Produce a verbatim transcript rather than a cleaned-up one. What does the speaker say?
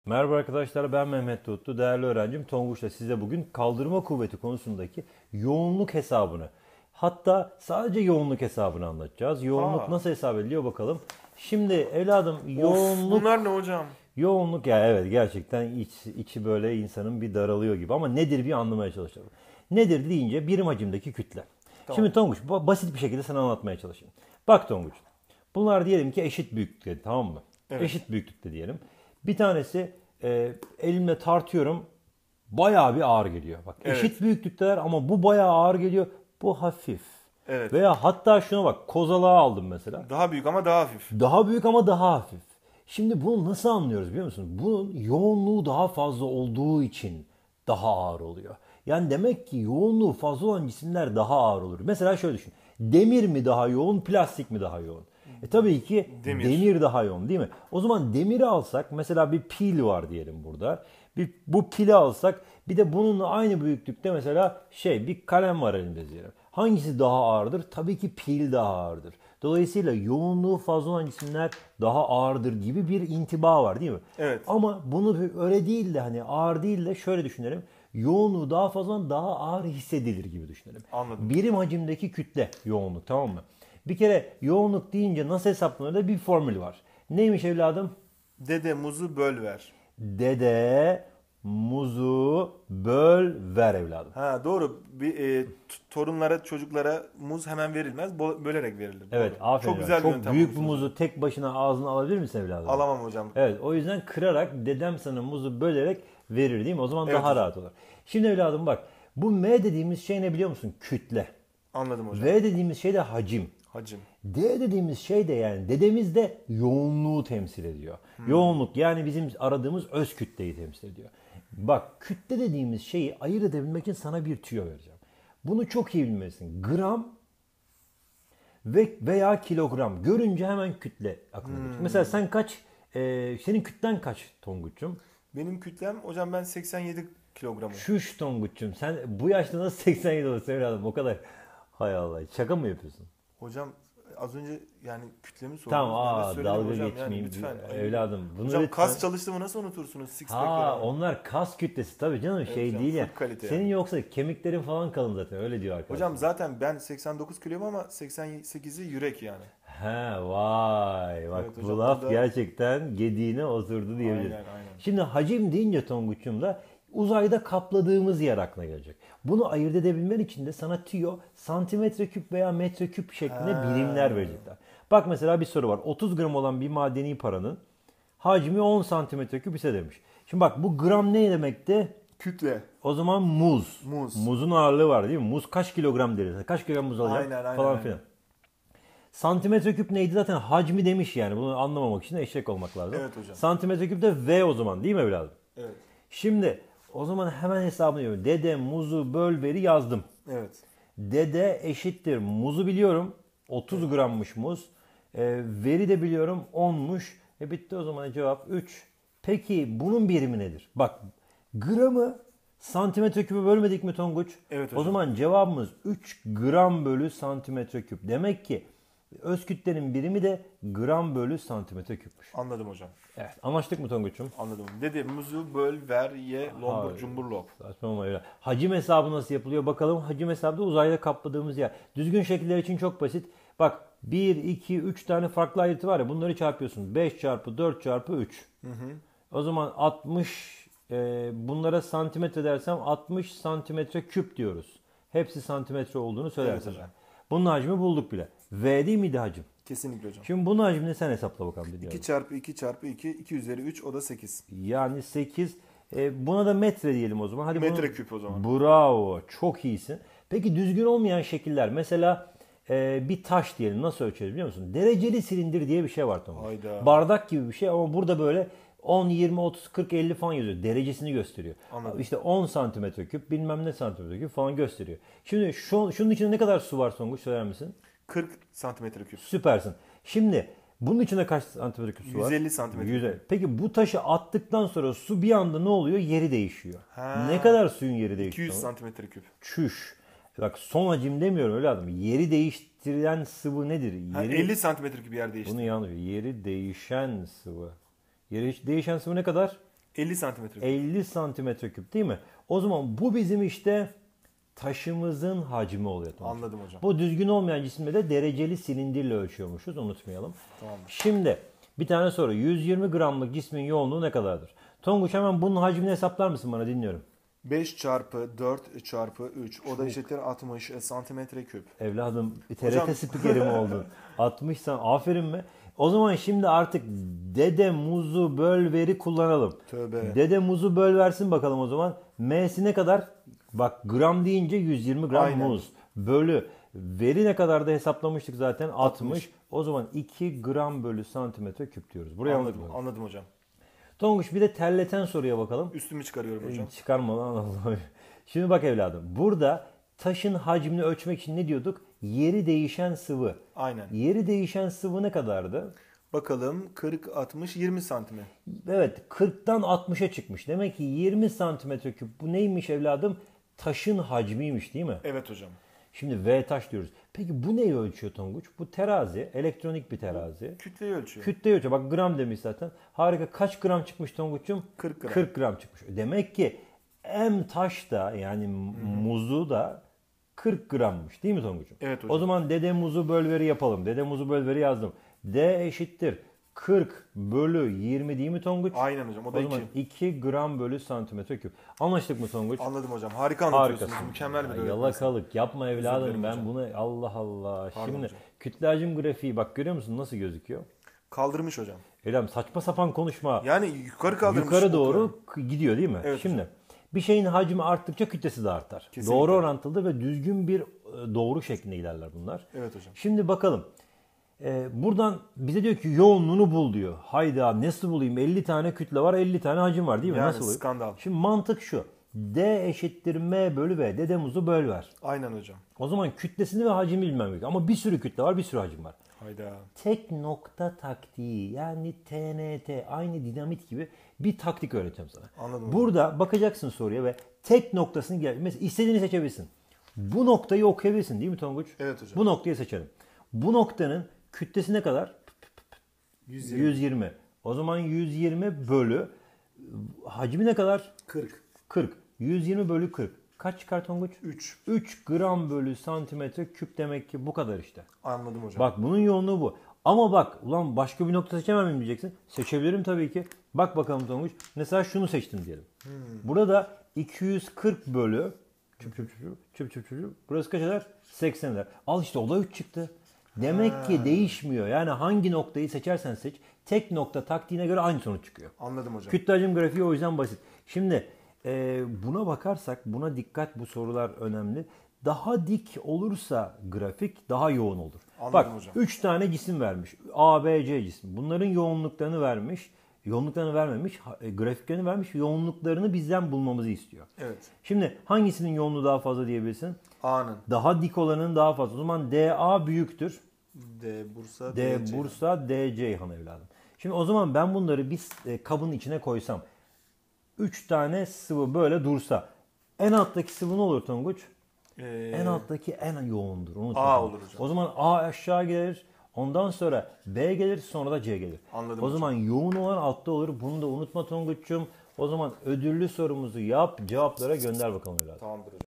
Merhaba arkadaşlar, ben Mehmet Tuttu. Değerli öğrencim Tonguç'la size bugün kaldırma kuvveti konusundaki yoğunluk hesabını, hatta sadece yoğunluk hesabını anlatacağız. Yoğunluk Aa. nasıl hesap ediliyor bakalım. Şimdi evladım Of, yoğunluk bunlar ne hocam? yoğunluk ya evet gerçekten iç, içi böyle insanın bir daralıyor gibi, ama nedir bir anlamaya çalışalım. Nedir deyince birim hacimdeki kütle. Tamam. Şimdi Tonguç ba- basit bir şekilde sana anlatmaya çalışayım. Bak Tonguç, bunlar diyelim ki eşit büyüklükte, tamam mı? Evet. Eşit büyüklükte diyelim. Bir tanesi e, elimle tartıyorum, bayağı bir ağır geliyor. Bak Evet. eşit büyüklükteler ama bu bayağı ağır geliyor. Bu hafif. Evet. Veya hatta şuna bak, kozalağı aldım mesela. Daha büyük ama daha hafif. Daha büyük ama daha hafif. Şimdi bunu nasıl anlıyoruz biliyor musun? Bunun yoğunluğu daha fazla olduğu için daha ağır oluyor. Yani demek ki yoğunluğu fazla olan cisimler daha ağır olur. Mesela şöyle düşün. Demir mi daha yoğun, plastik mi daha yoğun? E tabii ki demir. Demir. daha yoğun değil mi? O zaman demiri alsak, mesela bir pil var diyelim burada. Bir, bu pili alsak, bir de bununla aynı büyüklükte mesela şey bir kalem var elimde diyelim. Hangisi daha ağırdır? Tabii ki pil daha ağırdır. Dolayısıyla yoğunluğu fazla olan cisimler daha ağırdır gibi bir intiba var değil mi? Evet. Ama bunu öyle değil de, hani ağır değil de şöyle düşünelim. Yoğunluğu daha fazla olan daha ağır hissedilir gibi düşünelim. Anladım. Birim hacimdeki kütle yoğunluk, tamam mı? Bir kere yoğunluk deyince nasıl hesaplanır da bir formül var. Neymiş evladım? Dede muzu böl ver. Dede muzu böl ver evladım. Ha doğru. Bir e, t- torunlara, çocuklara muz hemen verilmez. bo- Bölerek verilir. Evet, Doğru. aferin. Çok güzel bir Çok yöntem büyük bir bulmuşsunuz. muzu tek başına ağzına alabilir misin evladım? Alamam hocam. Evet, o yüzden kırarak dedem sana muzu bölerek verir değil mi? O zaman Evet daha hocam. rahat olur. Şimdi evladım bak, bu M dediğimiz şey ne biliyor musun? Kütle. Anladım hocam. V dediğimiz şey de hacim. Hacim. D dediğimiz şey de, yani dedemiz de yoğunluğu temsil ediyor. Hmm. Yoğunluk yani bizim aradığımız öz kütleyi temsil ediyor. Bak, kütle dediğimiz şeyi ayırt edebilmek için sana bir tüyo vereceğim. Bunu çok iyi bilmelisin. Gram ve veya kilogram görünce hemen kütle aklına Hmm. gelir. Mesela sen kaç, e, senin kütlen kaç Tonguç'um? Benim kütlem hocam ben seksen yedi kilogramım. Şuş Tonguç'um, sen bu yaşta nasıl seksen yedi olursun evladım, o kadar. Hay Allah, şaka mı yapıyorsun? Hocam az önce yani kütlemi sordunuz. Tamam, Ben de aa, söyledim dalga hocam. geçmeyeyim. Yani lütfen. Evladım, bunu Hocam lütfen. kas çalıştığımı nasıl unutursunuz? Six pack Ha, var. onlar kas kütlesi tabii canım, şey hocam, değil ya. full kalite Senin yani. yoksa kemiklerin falan kalın zaten, öyle diyor arkadaşlar. Hocam zaten ben seksen dokuz kiloyum ama seksen sekizi yürek yani. He vay, bak Evet bu hocam, laf burada- gerçekten gediğine oturdu diyebiliriz. Aynen, aynen. Şimdi hacim deyince Tonguç'um da uzayda kapladığımız yer aklına gelecek. Bunu ayırt edebilmen için de sana tüyo santimetre küp veya metre küp şeklinde Ha. birimler verecekler. Bak mesela bir soru var. otuz gram olan bir madeni paranın hacmi on santimetre küp ise demiş. Şimdi bak, bu gram ne demekti? Kütle. O zaman muz. Muz. Muzun ağırlığı var değil mi? Muz kaç kilogram deriz? Kaç kilogram muz alacak? Aynen, aynen, falan aynen. filan. Santimetre küp neydi zaten? Hacmi demiş yani. Bunu anlamamak için eşek olmak lazım. Evet hocam. Santimetre küp de V o zaman değil mi evladım? Evet. Şimdi o zaman hemen hesabını yapıyorum. Dede muzu böl veri yazdım. Evet. Dede eşittir. Muzu biliyorum. otuz grammış muz. Ee, veri de biliyorum onmuş. E bitti o zaman, cevap üç. Peki bunun birimi nedir? Bak, gramı santimetre küpe bölmedik mi Tonguç? Evet O hocam. zaman cevabımız üç gram bölü santimetre küp. Demek ki öz kütlenin birimi de gram bölü santimetre küpmüş. Anladım hocam. Evet, anlaştık mı Tonguç'um? Anladım. Dede muzu böl ver ye lombur Hayır. cumbur lop. Saçmalama öyle. Hacim hesabı nasıl yapılıyor? Bakalım, hacim hesabı da uzayda kapladığımız yer. Düzgün şekiller için çok basit. Bak, bir, iki, üç tane farklı ayrıtı var ya, bunları çarpıyorsun. beş çarpı dört çarpı üç. Hı hı. O zaman altmış, e, bunlara santimetre dersem altmış santimetre küp diyoruz. Hepsi santimetre olduğunu söylersen. hocam. Bunun hacmi bulduk bile. V değil miydi hacim? Kesinlikle hocam. Şimdi bunun hacmini sen hesapla bakalım. dinliyorum. iki çarpı iki çarpı iki, iki üzeri üç o da sekiz. Yani sekiz. E, buna da metre diyelim o zaman. Hadi bunu- Metre küp o zaman. Bravo. Çok iyisin. Peki düzgün olmayan şekiller. Mesela e, bir taş diyelim. Nasıl ölçeriz biliyor musun? Dereceli silindir diye bir şey var tamam. Hayda. Bardak gibi bir şey ama burada böyle on, yirmi, otuz, kırk, elli falan yazıyor. Derecesini gösteriyor. Anladım. İşte on santimetre küp, bilmem ne santimetre küp falan gösteriyor. Şimdi şu, şunun içinde ne kadar su var Songuç, söyler misin? kırk santimetre küp. Süpersin. Şimdi bunun içinde kaç santimetre küp su var? yüz elli santimetre yüz elli. Peki bu taşı attıktan sonra su bir anda ne oluyor? Yeri değişiyor. Ha. Ne kadar suyun yeri değişiyor? iki yüz santimetre küp. Çüş. Bak, son hacim demiyorum öyle adam. Yeri değiştiren sıvı nedir? Ha, Yeri, elli santimetre küp yer değişti. Bunu yanlış. Yeri değişen sıvı. Yeri değişen sıvı ne kadar? elli santimetre küp. elli santimetre küp değil mi? O zaman bu bizim işte taşımızın hacmi oluyor. Anladım hocam. Bu düzgün olmayan cisimde de dereceli silindirle ölçüyormuşuz, unutmayalım. Tamamdır. Şimdi bir tane soru. yüz yirmi gramlık cismin yoğunluğu ne kadardır? Tonguç hemen bunun hacmini hesaplar mısın, bana dinliyorum. beş çarpı dört çarpı üç. O da eşittir altmış santimetre küp. Evladım T R T Hocam- spikeri mi oldun? altmış san aferin mi? O zaman şimdi artık dede muzu böl veri kullanalım. Tövbe. Dede muzu böl versin bakalım o zaman. M'si ne kadar? Bak gram deyince yüz yirmi gram Aynen. muz. Bölü. Veri ne kadar da hesaplamıştık zaten? altmış. O zaman iki gram bölü santimetre küp diyoruz. Buraya Anladım, anladım. anladım hocam. Tonguç bir de terleten soruya bakalım. Üstümü çıkarıyorum hocam. Çıkarma lan Allah'ım. Şimdi bak evladım. Burada taşın hacmini ölçmek için ne diyorduk? Yeri değişen sıvı. Aynen. Yeri değişen sıvı ne kadardı? Bakalım kırk, altmış, yirmi santime. Evet, kırktan altmışa çıkmış. Demek ki yirmi santimetre küp. Bu neymiş evladım? Taşın hacmiymiş değil mi? Evet hocam. Şimdi V taş diyoruz. Peki bu neyi ölçüyor Tonguç? Bu terazi, elektronik bir terazi. Kütleyi ölçüyor. Kütle ölçüyor. Bak gram demiş zaten. Harika. Kaç gram çıkmış Tonguç'um? kırk gram. kırk gram çıkmış. Demek ki M taş da yani muzu da kırk grammış değil mi Tonguç'um? Evet hocam. O zaman dede muzu böl veri yapalım. Dede muzu böl veri yazdım. D eşittir kırk bölü yirmi değil mi Tonguç? Aynen hocam. O da O zaman iki. iki gram bölü santimetre küp. Anlaştık mı Tonguç? Anladım hocam. Harika anlatıyorsunuz. Harikasın. Mükemmel bir Ya, öğretmensin. Yalakalık yapma evladım, dilerim ben hocam. bunu Allah Allah. Pardon Şimdi hocam. kütle hacim grafiği bak görüyor musun nasıl gözüküyor? Kaldırmış hocam. Evladım saçma sapan konuşma. Yani yukarı kaldırmış. Yukarı doğru okuyorum. k- gidiyor değil mi? Evet Şimdi bir şeyin hacmi arttıkça kütlesi de artar. Kesinlikle. Doğru orantılıdır ve düzgün bir e, doğru şeklinde ilerler bunlar. Evet hocam. Şimdi bakalım. Ee, buradan bize diyor ki yoğunluğunu bul diyor. Hayda nasıl bulayım? elli tane kütle var, elli tane hacim var değil mi? Yani Nasıl bulayım? skandal. Şimdi mantık şu. D eşittir M bölü V. Dede muzu böl ver. Aynen hocam. O zaman kütlesini ve hacmi bilmem gerekiyor. Ama bir sürü kütle var, bir sürü hacim var. Hayda. Tek nokta taktiği yani T N T aynı dinamit gibi bir taktik öğreteceğim sana. Anladım. Burada bakacaksın soruya ve tek noktasını gel. Mesela istediğini seçebilirsin. Bu noktayı okuyabilirsin değil mi Tonguç? Evet hocam. Bu noktayı seçelim. Bu noktanın kütlesi ne kadar? yüz yirmi. yüz yirmi. O zaman yüz yirmi bölü hacmi ne kadar? kırk. kırk. yüz yirmi bölü kırk. Kaç çıkar Tonguç? üç. üç gram bölü santimetre küp demek ki bu kadar işte. Anladım hocam. Bak bunun yoğunluğu bu. Ama bak ulan başka bir nokta seçemem mi diyeceksin. Seçebilirim tabii ki. Bak bakalım Tonguç. Mesela şunu seçtim diyelim. Burada iki yüz kırk bölü çüp çüp çüp çüp çüp çüp çüp. Burası kaç eder? seksen eder. Al işte o da üç çıktı. Demek ki değişmiyor. Yani hangi noktayı seçersen seç tek nokta taktiğine göre aynı sonuç çıkıyor. Anladım hocam. Kütle hacim grafiği o yüzden basit. Şimdi e, buna bakarsak buna dikkat, bu sorular önemli. Daha dik olursa grafik daha yoğun olur. Anladım Bak hocam. üç tane cisim vermiş. A, B, C cisim. Bunların yoğunluklarını vermiş. Yoğunluklarını vermemiş. ha- e, Grafiklerini vermiş. Yoğunluklarını bizden bulmamızı istiyor. Evet. Şimdi hangisinin yoğunluğu daha fazla diyebilirsin? A'nın. Daha dik olanın daha fazla. O zaman D A büyüktür. D Bursa. D D C. Bursa, D Ceyhan evladım. Şimdi o zaman ben bunları bir e, kabın içine koysam. üç tane sıvı böyle dursa. En alttaki sıvı ne olur Tonguç? Ee, En alttaki en yoğundur. Unutma. A olur hocam. O zaman A aşağı gelir. Ondan sonra B gelir, sonra da C gelir. Anladım O hocam. zaman yoğun olan altta olur. Bunu da unutma Tonguç'cum. O zaman ödüllü sorumuzu yap, cevaplara gönder bakalım evladım. Tamamdır hocam.